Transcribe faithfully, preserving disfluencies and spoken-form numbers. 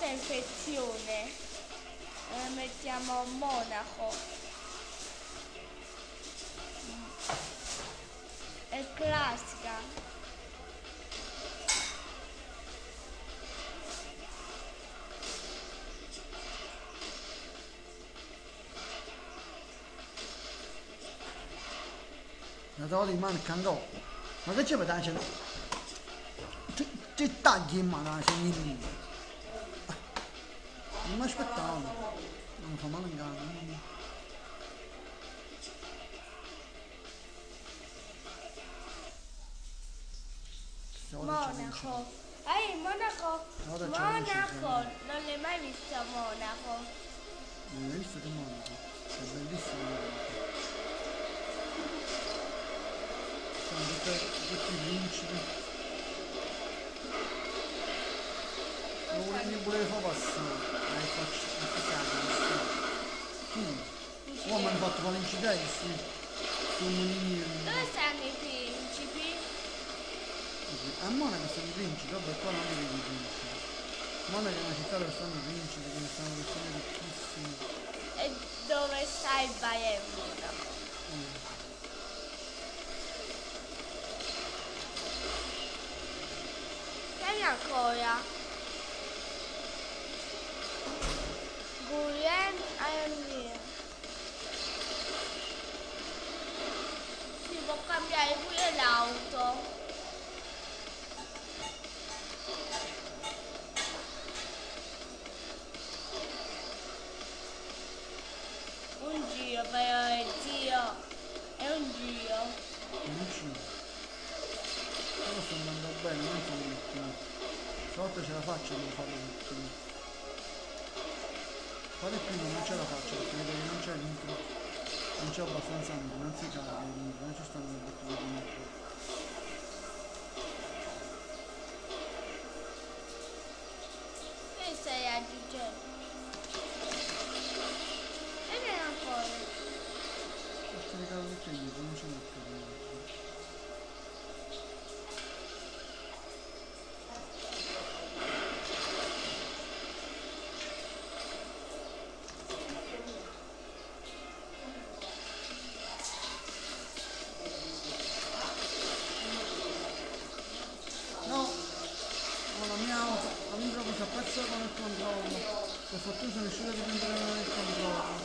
infezione. Eh, mettiamo Monaco. È classica. La trovo in mano e candò. Ma che c'è per dare? Ti, ti tagli in mano la segnalina. Non mi aspettavo. Non mi fa male in gamba. Monaco. Ehi, Monaco. Guarda, c'è Monaco. Non l'hai mai visto a Monaco? Non hai visto che Monaco? È bellissimo Monaco. Sono tutti, tutti i principi. Non volevo, non volevo far passare. Dai, faccio, faccio Chi? Oh, mi hanno fatto fare l'incidente. Sono Dove stanno i principi? A Monaco sono i principi, vabbè qua non vedi i principi. Monaco è una città dove stanno i principi, dove stanno persone ricchissime. E dove sta il Bayern Monaco? Mm. Vieni ancora. Guyen Air. Si può cambiare pure l'auto. Un giro però è zio. È un giro. Non ci. Però sto andando bene, non sono l'ultimo. Stavolta ce la faccio a non fare l'ultimo. Fare il primo non ce la faccio perché vedo che non c'è l'intro. Non c'è abbastanza intro, non si carica l'intro, non ci stanno le battute di intro. Che stai aggiungendo? E vieni ancora. Posso caricare tutto indietro, non ce n'è più di altro. Si è perso con il controllo. Per fortuna sono riuscito a riprendere il controllo.